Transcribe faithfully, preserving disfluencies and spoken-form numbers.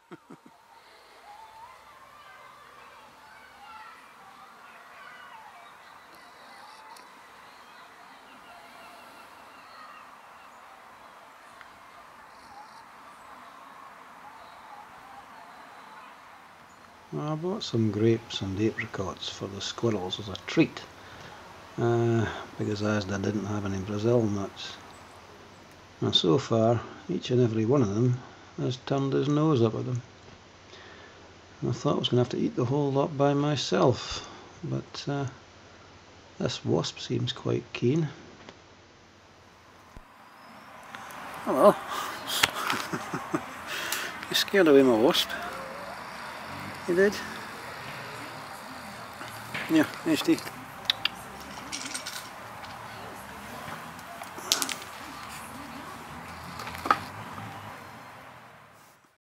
I bought some grapes and apricots for the squirrels as a treat, uh, because Asda didn't have any Brazil nuts. Now so far, each and every one of them has turned his nose up at them. And I thought I was going to have to eat the whole lot by myself, but uh, this wasp seems quite keen. Hello. You scared away my wasp. You did? Yeah, nice tea.